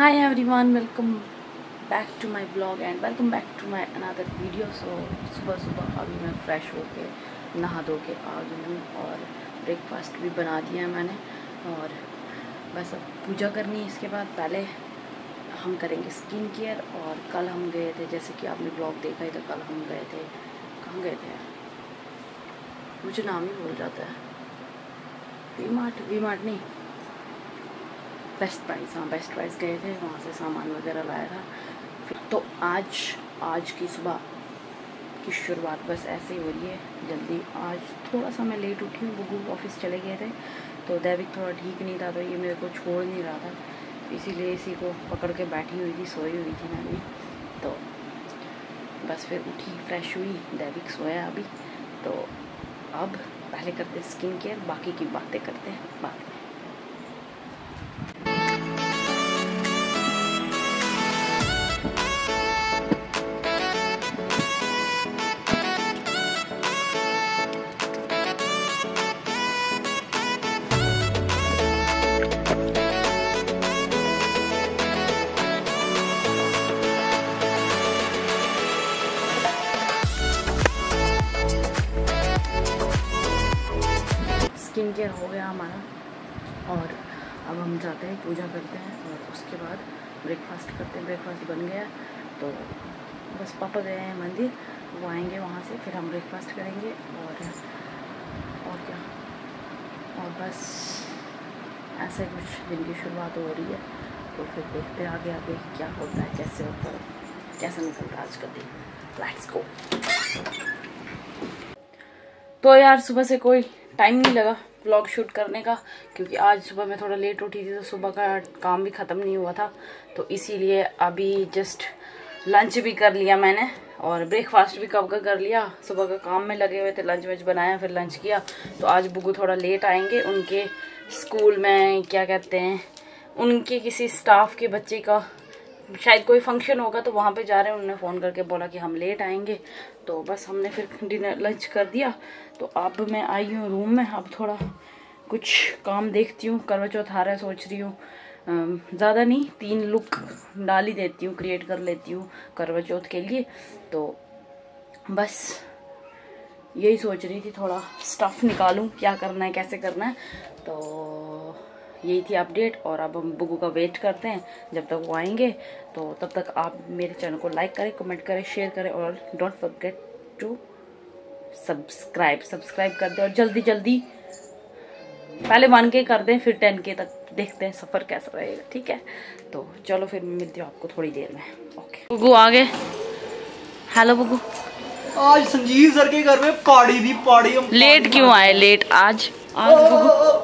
Hi everyone, welcome back to my vlog and welcome back to my another video. So सुबह सुबह अभी मैं fresh होके नहा धो के आ गई हूँ और ब्रेकफास्ट भी बना दिया है मैंने और बस अब पूजा करनी है। इसके बाद पहले हम करेंगे स्किन केयर। और कल हम गए थे, जैसे कि आपने ब्लॉग देखा ही था, कल हम गए थे, कहाँ गए थे मुझे नाम ही भूल जाता है, वी मार्ट नहीं, बेस्ट प्राइस। हाँ, बेस्ट प्राइस गए थे, वहाँ से सामान वगैरह लाया था। तो आज की सुबह की शुरुआत बस ऐसे ही हो रही है जल्दी। आज थोड़ा सा मैं लेट उठी हूँ, बुगू ऑफिस चले गए थे तो दैविक थोड़ा ठीक नहीं था, तो ये मेरे को छोड़ नहीं रहा था, इसीलिए इसी को पकड़ के बैठी हुई थी, सोई हुई थी मैं भी। तो बस फिर उठी, फ्रेश हुई, दैविक सोया अभी। तो अब पहले करते हैं स्किन केयर, बाकी की बातें करते हैं बाद में। स्किन केयर हो गया हमारा और अब हम जाते हैं, पूजा करते हैं और उसके बाद ब्रेकफास्ट करते हैं। ब्रेकफास्ट बन गया तो बस पापा गए हैं मंदिर, वो आएंगे वहाँ से, फिर हम ब्रेकफास्ट करेंगे और क्या, और बस ऐसे कुछ दिन की शुरुआत हो रही है। तो फिर देखते हैं आगे आगे क्या होता है, कैसे होता है, कैसे निकलता है आज का दिन। Let's go. तो यार सुबह से कोई टाइम नहीं लगा व्लॉग शूट करने का, क्योंकि आज सुबह मैं थोड़ा लेट उठी थी तो सुबह का काम भी ख़त्म नहीं हुआ था, तो इसीलिए अभी जस्ट लंच भी कर लिया मैंने और ब्रेकफास्ट भी कब का कर लिया। सुबह का काम में लगे हुए थे, लंच वंच बनाया, फिर लंच किया। तो आज बुगू थोड़ा लेट आएंगे, उनके स्कूल में क्या कहते हैं, उनके किसी स्टाफ के बच्चे का शायद कोई फंक्शन होगा, तो वहाँ पे जा रहे हैं। उन्होंने फ़ोन करके बोला कि हम लेट आएंगे, तो बस हमने फिर डिनर लंच कर दिया। तो अब मैं आई हूँ रूम में, अब थोड़ा कुछ काम देखती हूँ। करवा चौथ आ रहा है, सोच रही हूँ ज़्यादा नहीं, 3 लुक डाल ही देती हूँ, क्रिएट कर लेती हूँ करवा चौथ के लिए। तो बस यही सोच रही थी, थोड़ा स्टफ़ निकालूँ, क्या करना है, कैसे करना है। तो यही थी अपडेट। और अब हम बुगू का वेट करते हैं जब तक वो आएंगे। तो तब तक आप मेरे चैनल को लाइक करें, कमेंट करें, शेयर करें और डोंट फॉरगेट टू सब्सक्राइब कर दें। और जल्दी जल्दी पहले 1K कर दें, फिर 10K तक देखते हैं सफ़र कैसा रहेगा, ठीक है। तो चलो फिर मिलती हूँ आपको थोड़ी देर में। ओके, बुगू आ गए। हेलो बुगू। आज संजीव सर के घर में पार्टी थी, पार्टी। लेट क्यों आए? लेट आज बुगू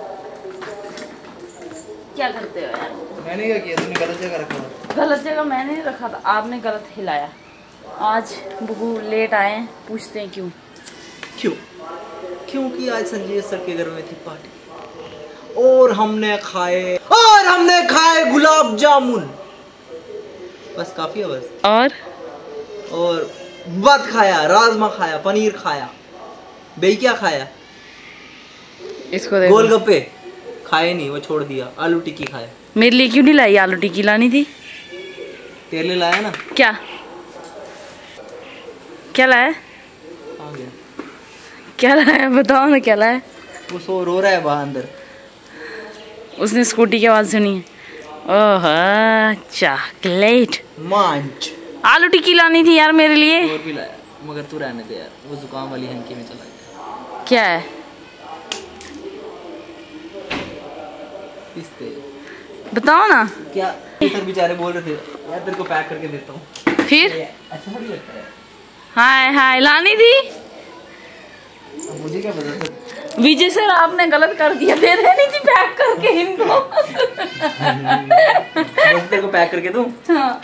क्या करते हो यार? मैंने क्या किया? तुमने गलत जगह रखा। गलत जगह मैंने नहीं रखा था, आपने गलत हिलाया। आज बुगू लेट आए हैं, पूछते हैं क्यों? क्योंकि आज संजीव सर के घर में थी पार्टी और हमने खाए गुलाब जामुन। बस काफी है बस। और भात खाया, राजमा खाया, पनीर खाया, बेई क्या खाया, इसको देखो। गोलगप्पे खाए नहीं, वो छोड़ दिया। आलू टिक्की खाया। मेरे लिए क्यों नहीं लाई? आलू टिक्की लानी थी। तेरे लिए लाया ना। क्या लाया? आ गया। क्या लाया बताओ ना, क्या लाया? वो सो रो रहा है बाहर अंदर। उसने स्कूटी की आवाज सुनी है। ओह चॉकलेट मंच। आलू टिक्की लानी थी यार मेरे लिए। और भी लाया, मगर तू रहने दे यार, वो जुकाम वाली हंकी में चला गया। क्या है? बताओ ना। क्या सर बेचारे बोल रहे थे यार, तेरे को पैक करके देता हूँ। फिर अच्छा थोड़ी लगता है। हाय लानी थी। अब मुझे क्या पता? विजय सर आपने गलत कर दिया, दे देनी थी पैक करके इनको। तेरे को पैक करके दूँ? हाँ।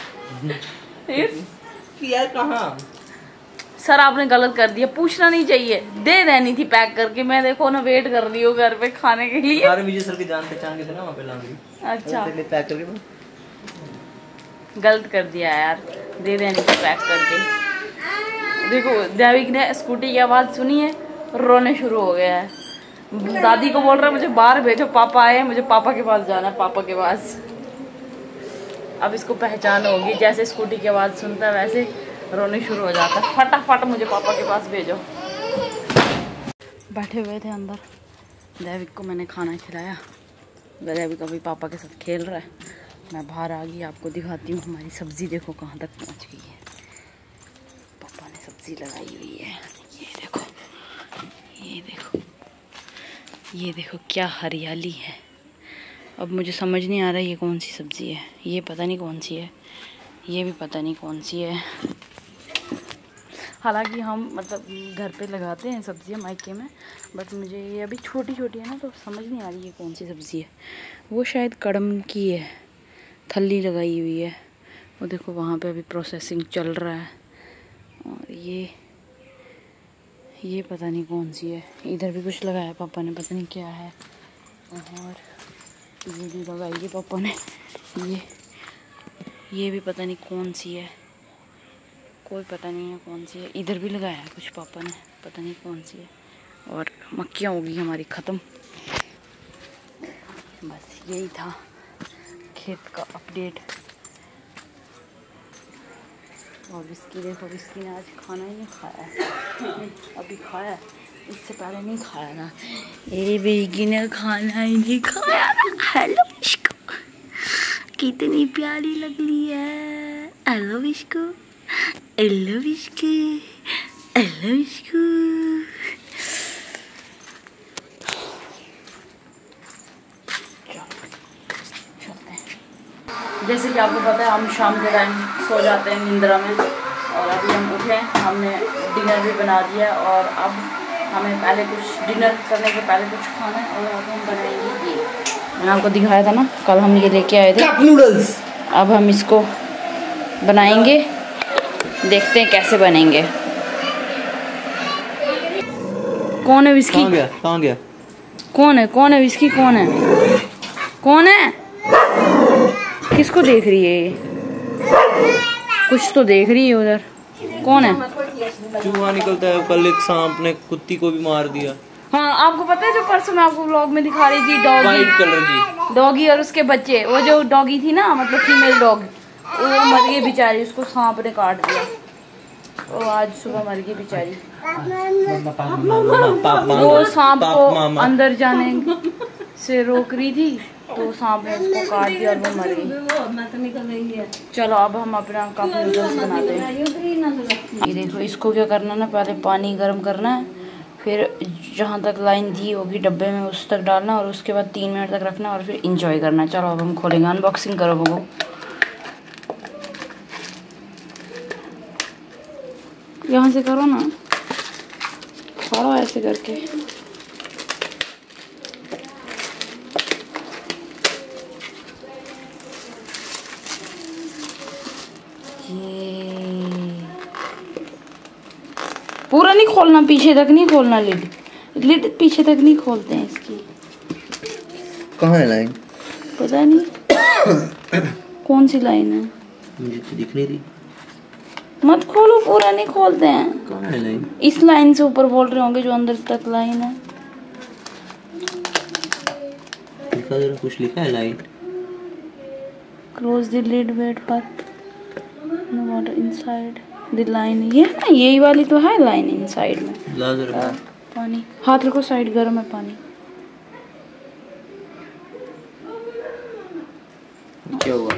यार कहाँ? सर आपने गलत कर दिया, पूछना नहीं चाहिए, दे देनी थी पैक करके। मैं देखो ना वेट कर रही हूँ घर पे खाने के लिए। अरे विजय सर की जान पहचान के थे ना वहाँ पे लाऊंगी। अच्छा, तेरे लिए पैक करके दूँ? गलत कर दिया यार, दे देनी थी पैक करके। देखो दैविक ने स्कूटी की आवाज़ सुनी है, रोने शुरू हो गया है। दादी को बोल रहा है मुझे बाहर भेजो, पापा आए, मुझे पापा के पास जाना है, पापा के पास। अब इसको पहचान होगी, जैसे स्कूटी की आवाज़ सुनता है वैसे रोने शुरू हो जाता है। फटाफट मुझे पापा के पास भेजो। बैठे हुए थे अंदर, दैविक को मैंने खाना खिलाया। दैविक अभी पापा के साथ खेल रहा है। मैं बाहर आ गई, आपको दिखाती हूँ हमारी सब्ज़ी देखो कहाँ तक पहुँच गई है। पापा ने सब्ज़ी लगाई हुई है, ये देखो, ये देखो, ये देखो क्या हरियाली है। अब मुझे समझ नहीं आ रहा ये कौन सी सब्ज़ी है, ये पता नहीं कौन सी है, ये भी पता नहीं कौन सी है। हालांकि हम मतलब घर पे लगाते हैं सब्ज़ियाँ मायके में, बट मुझे ये अभी छोटी छोटी है ना, तो समझ नहीं आ रही ये कौन सी सब्ज़ी है। वो शायद कड़म की है, थल्ली लगाई हुई है। वो देखो वहाँ पे अभी प्रोसेसिंग चल रहा है। और ये पता नहीं कौन सी है। इधर भी कुछ लगाया पापा ने, पता नहीं क्या है। और ये भी लगाई है पापा ने, ये भी पता नहीं कौन सी है, कोई पता नहीं है कौन सी है। इधर भी लगाया है कुछ पापा ने, पता नहीं कौन सी है। और मक्खियाँ हो गई हमारी ख़त्म। बस यही था खेत का अपडेट। और विस्की देखो, विस्की ने आज खाना ही नहीं खाया है। अभी खाया, इससे पहले नहीं खाया ना। ए बेगी ने खाना ही नहीं खाया। हेलो विस्को, कितनी प्यारी लग रही है। हेलो विस्को, हेलो विस्को, हेलो विस्को। जैसे कि आपको पता है हम शाम के टाइम सो जाते हैं निंद्रा में, और अभी हम उठे, हमने डिनर भी बना दिया। और अब हमें पहले कुछ डिनर करने के पहले कुछ खाना है, और अब हम बनाएंगे ये। मैंने आपको दिखाया था ना कल हम ये लेके आए थे कप नूडल्स। अब हम इसको बनाएंगे, देखते हैं कैसे बनेंगे। कौन है विस्की? कहाँ गया? कौन है विस्की? कौन है? किसको देख रही है ये? कुछ तो देख रही है उधर। कौन है? चूहा निकलता है। कल एक सांप ने कुत्ती को भी मार दिया। हाँ, आपको पता है जो परसों मैं आपको व्लॉग में दिखा रही थी, डॉगी, वाइट कलर की डॉगी और उसके बच्चे। वो जो डॉगी थी ना, मतलब फीमेल डॉग, वो मर गई बेचारी, उसको सांप ने काट दिया। वो आज सुबह मर गई बेचारी। वो सांप को अंदर जाने से रोक रही थी, तो सांप ने उसको काट दिया और वो मर गई। चलो अब हम अपना कप नूडल्स बनाते हैं। ये देखो, इसको क्या करना ना, पहले पानी गर्म करना है, फिर जहाँ तक लाइन दी होगी डब्बे में उस तक डालना, और उसके बाद 3 मिनट तक रखना, और फिर इंजॉय करना। चलो अब हम खोलेंगे, अनबॉक्सिंग करो बबू। यहाँ से करो ना, फाड़ो ऐसे करके। पूरा नहीं खोलना, पीछे तक नहीं खोलना। लिड पीछे तक नहीं खोलते हैं इसकी। कहाँ है लाइन? पता नहीं कौन सी लाइन है, मुझे तो दिख नहीं रही। मत खोलो, पूरा नहीं खोलते हैं। कहाँ है लाइन? इस लाइन से ऊपर बोल रहे होंगे जो अंदर तक लाइन है। लिखा जरा, कुछ लिखा है line. Close the lid, wait for no water inside the line. ये है ना, यही वाली तो है लाइन इनसाइड में। पानी हाथ रखो, साइड गर्म है पानी। क्या हुआ?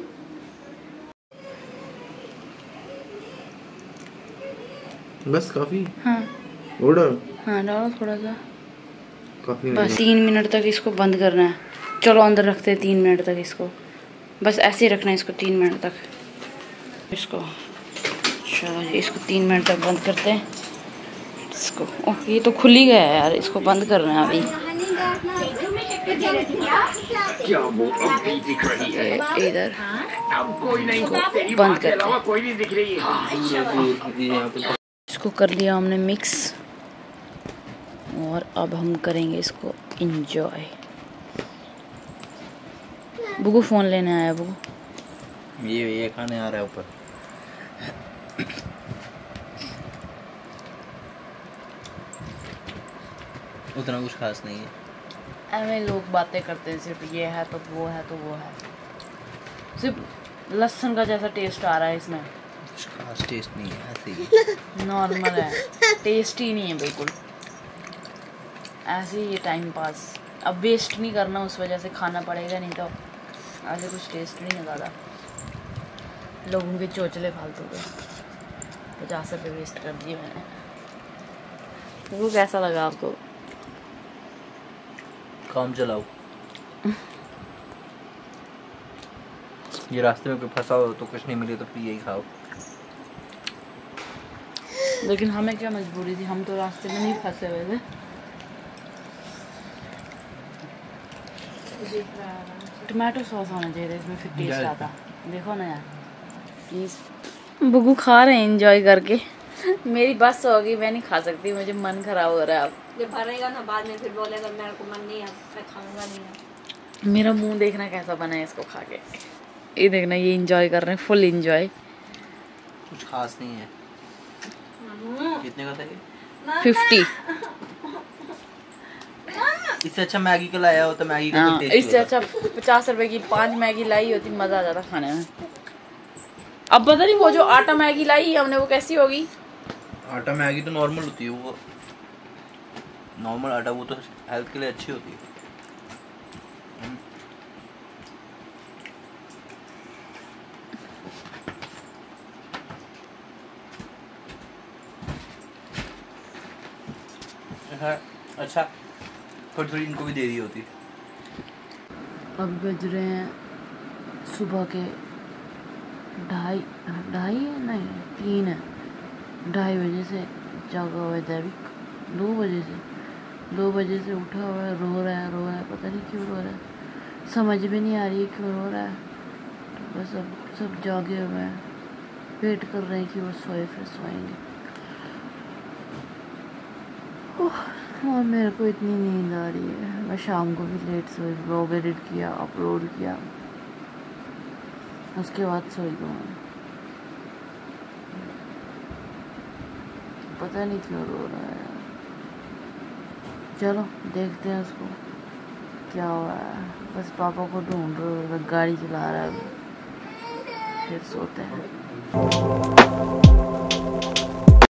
बस काफी? हाँ ऑर्डर? हाँ, डालो थोड़ा सा काफी। बस 3 मिनट तक इसको बंद करना है। चलो अंदर रखते हैं 3 मिनट तक इसको, बस ऐसे ही रखना है इसको 3 मिनट तक इसको। चलो इसको 3 मिनट तक बंद करते हैं इसको। ओह, ये तो खुल ही गया है यार, इसको बंद करना है अभी। क्या वो अभी दिख रही है? इधर अब कोई नहीं, तेरी बंद माँ के करते अलावा कोई नहीं दिख रही है। इसको कर लिया हमने मिक्स, और अब हम करेंगे इसको इंजॉय। बुगू फोन लेने आया। बुगू ये खाने आ रहा है ऊपर। उतना कुछ खास नहीं है। ऐसे लोग बातें करते हैं, सिर्फ ये है तो वो है, तो वो है। सिर्फ लहसुन का जैसा टेस्ट आ रहा है इसमें। खास टेस्ट नहीं है, ऐसे ही नॉर्मल है, टेस्ट ही नहीं है बिल्कुल, ऐसे ही ये टाइम पास। अब वेस्ट नहीं करना, उस वजह से खाना पड़ेगा, नहीं तो ऐसे कुछ टेस्ट नहीं है ज़्यादा। लोगों के चोचले फालतू के 50 रुपये वेस्ट कर दिए मैंने। तो वो कैसा लगा आपको? काम चलाओ। ये रास्ते में कोई फंसा हो तो कुछ नहीं मिले तो फिर यही खाओ। लेकिन हमें क्या मजबूरी थी, हम तो रास्ते में नहीं फंसे हुए थे। टमाटो सॉस होना चाहिए था इसमें, फिर टेस्ट आता। देखो ना यार प्लीज़। बुगू खा रहे हैं एंजॉय करके। मेरी बस होगी, मैं नहीं खा सकती, मुझे मन खराब हो रहा है अब। जब भरेगा ना बाद में फिर बोलेगा मेरे को मन नहीं है, मैं खाऊंगा नहीं है। मेरा मुंह देखना कैसा बना है इसको खा के। ये देखना, ये एंजॉय कर रहे हैं, फुल एंजॉय। कुछ खास नहीं है। कितने का था ये? 50। इससे अच्छा मैगी का लाया होता, मैगी का टेस्ट इससे अच्छा 50 रुपए की 5 मैगी लाई होती, मजा आ जाता खाने में। अब पता नहीं वो जो आटा मैगी लाई हमने वो कैसी होगी। आटा मैगी तो नॉर्मल होती है, वो नॉर्मल आटा, वो तो हेल्थ के लिए अच्छी होती है। अच्छा थोड़ी थोड़ी इनको भी दे दी होती। अब बज रहे हैं सुबह के 2:30 है, नहीं 3 है। 2:30 बजे से जागा हुआ है दैविक, 2 बजे से उठा हुआ है, रो रहा है, पता नहीं क्यों रो रहा है, समझ भी नहीं आ रही है क्यों रो रहा है। तो बस अब सब जागे हुए हैं, वेट कर रहे हैं कि वो सोए, फिर सोएंगे। और मेरे को इतनी नींद आ रही है। मैं शाम को भी लेट सोई, ब्लॉग एडिट किया, अपलोड किया, उसके बाद सोई गई मैं। पता नहीं क्यों रो रहा है। चलो देखते हैं उसको क्या हुआ है। बस पापा को ढूंढ रहे, गाड़ी चला रहा है, फिर सोते हैं।